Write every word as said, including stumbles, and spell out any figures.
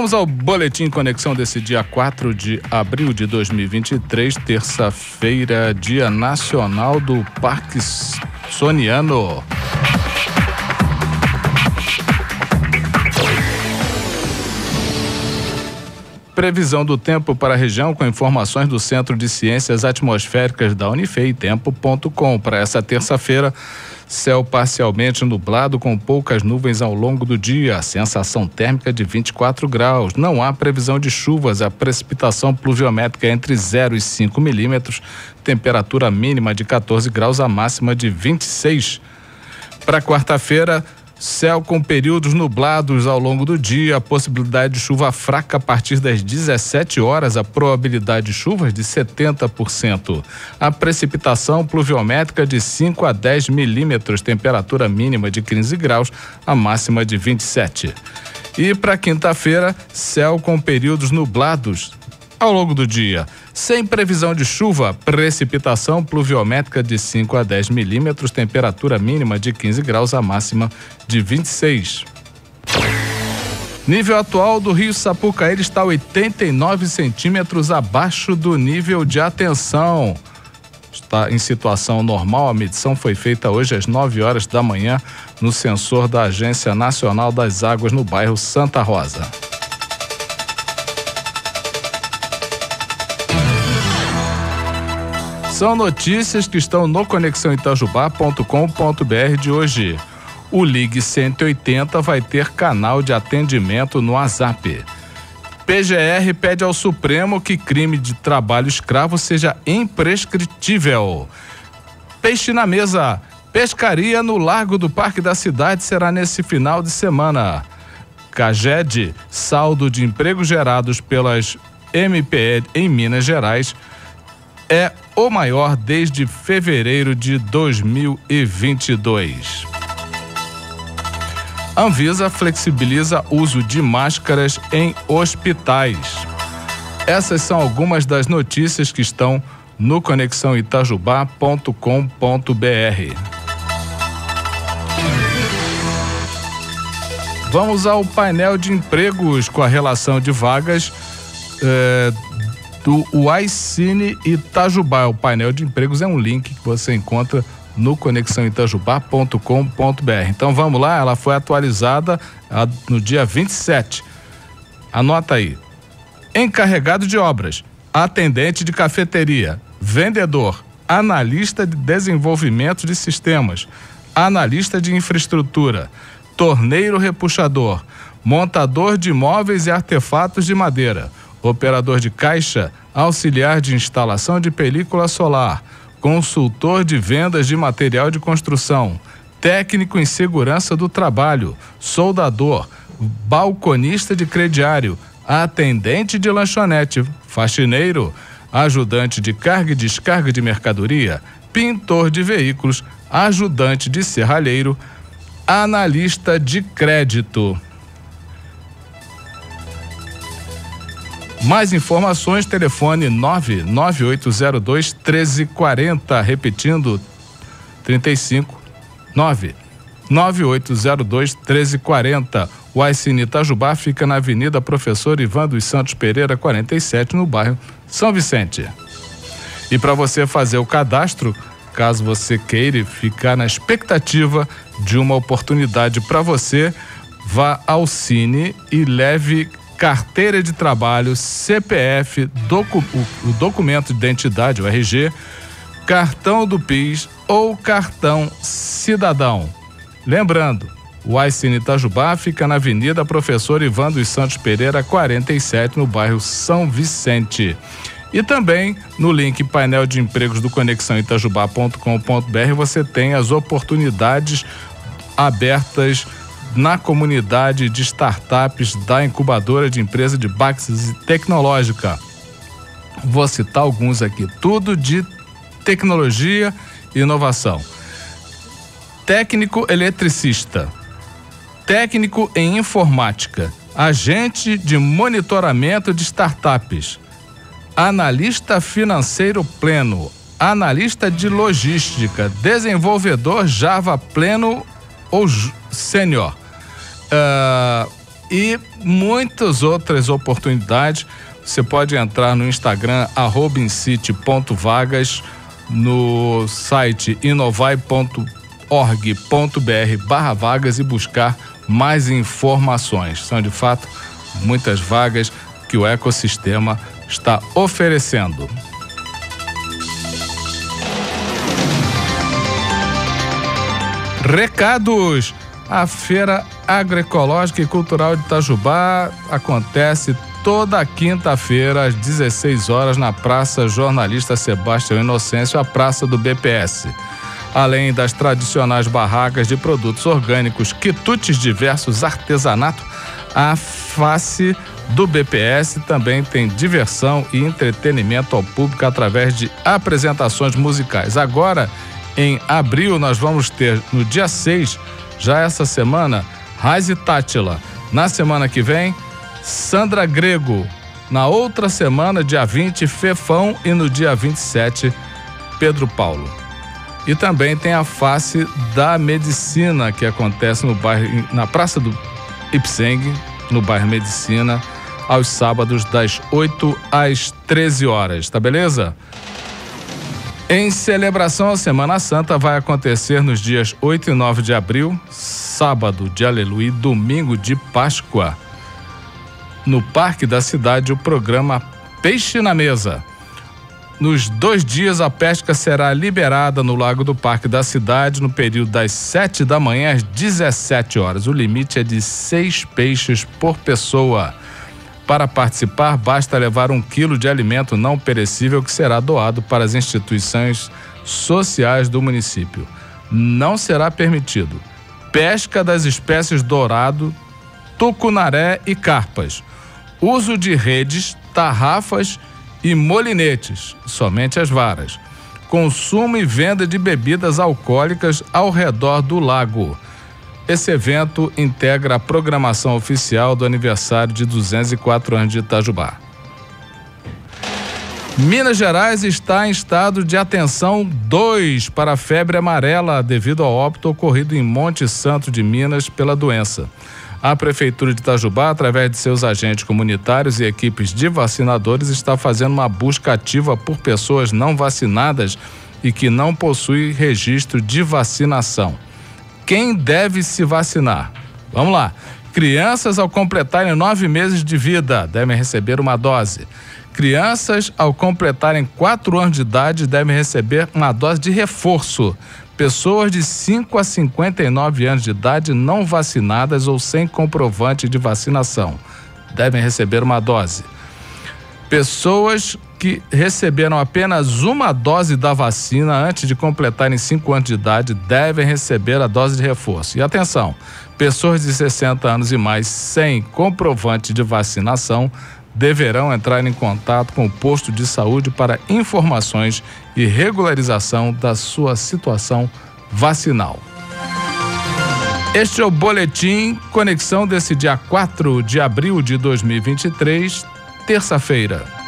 Vamos ao Boletim Conexão desse dia quatro de abril de dois mil e vinte e três, terça-feira, Dia Nacional do Parkinsoniano. Previsão do tempo para a região com informações do Centro de Ciências Atmosféricas da Unifei, tempo ponto com. Para essa terça-feira, céu parcialmente nublado com poucas nuvens ao longo do dia, sensação térmica de vinte e quatro graus. Não há previsão de chuvas, a precipitação pluviométrica entre zero e cinco milímetros, temperatura mínima de quatorze graus, a máxima de vinte e seis. Para quarta-feira, céu com períodos nublados ao longo do dia, a possibilidade de chuva fraca a partir das dezessete horas, a probabilidade de chuvas de setenta por cento. A precipitação pluviométrica de cinco a dez milímetros, temperatura mínima de quinze graus, a máxima de vinte e sete. E para quinta-feira, céu com períodos nublados ao longo do dia, sem previsão de chuva, precipitação pluviométrica de cinco a dez milímetros, temperatura mínima de quinze graus, a máxima de vinte e seis. Nível atual do Rio Sapucaí está oitenta e nove centímetros abaixo do nível de atenção. Está em situação normal, a medição foi feita hoje às nove horas da manhã no sensor da Agência Nacional das Águas no bairro Santa Rosa. São notícias que estão no conexão itajubá ponto com ponto br de hoje. O Ligue cento e oitenta vai ter canal de atendimento no WhatsApp. P G R pede ao Supremo que crime de trabalho escravo seja imprescritível. Peixe na mesa. Pescaria no Largo do Parque da Cidade será nesse final de semana. CAGED, saldo de empregos gerados pelas M P E em Minas Gerais, é o maior desde fevereiro de dois mil e vinte e dois. Anvisa flexibiliza uso de máscaras em hospitais. Essas são algumas das notícias que estão no conexão itajubá ponto com ponto br. Vamos ao painel de empregos com a relação de vagas eh, do Uaicine Itajubá. O painel de empregos é um link que você encontra no conexão itajubá ponto com ponto br. Então vamos lá, ela foi atualizada a, no dia vinte e sete. Anota aí. Encarregado de obras, atendente de cafeteria, vendedor, analista de desenvolvimento de sistemas, analista de infraestrutura, torneiro repuxador, montador de móveis e artefatos de madeira, operador de caixa, auxiliar de instalação de película solar, consultor de vendas de material de construção, técnico em segurança do trabalho, soldador, balconista de crediário, atendente de lanchonete, faxineiro, ajudante de carga e descarga de mercadoria, pintor de veículos, ajudante de serralheiro, analista de crédito. Mais informações, telefone nove nove oito zero dois um três quatro zero, repetindo, trinta e cinco, nove nove oito zero dois um três quatro zero. O Uaicine Itajubá fica na Avenida Professor Ivan dos Santos Pereira, quarenta e sete, no bairro São Vicente. E para você fazer o cadastro, caso você queira ficar na expectativa de uma oportunidade para você, vá ao Cine e leve carteira de trabalho, C P F, docu, o, o documento de identidade, o R G, cartão do PIS ou cartão cidadão. Lembrando, o Uaicine Itajubá fica na Avenida Professor Ivan dos Santos Pereira, quarenta e sete, no bairro São Vicente. E também no link painel de empregos do conexão itajubá ponto com ponto br você tem as oportunidades abertas na comunidade de startups da incubadora de empresa de base tecnológica. Vou citar alguns aqui, tudo de tecnologia e inovação. Técnico eletricista, técnico em informática, agente de monitoramento de startups, analista financeiro pleno, analista de logística, desenvolvedor Java pleno ou sênior. Uh, e muitas outras oportunidades. Você pode entrar no Instagram, arroba incite ponto vagas, no site inovai ponto org ponto br barra vagas e buscar mais informações. São de fato muitas vagas que o ecossistema está oferecendo. Recados! A Feira Agroecológica e Cultural de Itajubá acontece toda quinta-feira às dezesseis horas na Praça Jornalista Sebastião Inocêncio, a praça do B P S. Além das tradicionais barracas de produtos orgânicos, quitutes diversos, artesanato, a face do B P S também tem diversão e entretenimento ao público através de apresentações musicais. Agora, em abril, nós vamos ter, no dia seis, já essa semana, Raiz e Tátila. Na semana que vem, Sandra Grego. Na outra semana, dia vinte, Fefão, e no dia vinte e sete, Pedro Paulo. E também tem a face da medicina, que acontece no bairro, na Praça do Ipseng, no bairro Medicina, aos sábados, das oito às treze horas, tá beleza? Em celebração à Semana Santa, vai acontecer nos dias oito e nove de abril, sábado de Aleluia e domingo de Páscoa, no Parque da Cidade, o programa Peixe na Mesa. Nos dois dias, a pesca será liberada no Lago do Parque da Cidade no período das sete da manhã às dezessete horas. O limite é de seis peixes por pessoa. Para participar, basta levar um quilo de alimento não perecível que será doado para as instituições sociais do município. Não será permitido pesca das espécies dourado, tucunaré e carpas. Uso de redes, tarrafas e molinetes, somente as varas. Consumo e venda de bebidas alcoólicas ao redor do lago. Esse evento integra a programação oficial do aniversário de duzentos e quatro anos de Itajubá. Minas Gerais está em estado de atenção dois para a febre amarela devido ao óbito ocorrido em Monte Santo de Minas pela doença. A Prefeitura de Itajubá, através de seus agentes comunitários e equipes de vacinadores, está fazendo uma busca ativa por pessoas não vacinadas e que não possuem registro de vacinação. Quem deve se vacinar? Vamos lá. Crianças ao completarem nove meses de vida devem receber uma dose. Crianças ao completarem quatro anos de idade devem receber uma dose de reforço. Pessoas de cinco a cinquenta e nove anos de idade não vacinadas ou sem comprovante de vacinação devem receber uma dose. Pessoas que receberam apenas uma dose da vacina antes de completarem cinco anos de idade devem receber a dose de reforço. E atenção, pessoas de sessenta anos e mais sem comprovante de vacinação deverão entrar em contato com o posto de saúde para informações e regularização da sua situação vacinal. Este é o Boletim Conexão desse dia quatro de abril de dois mil e vinte e três, terça-feira.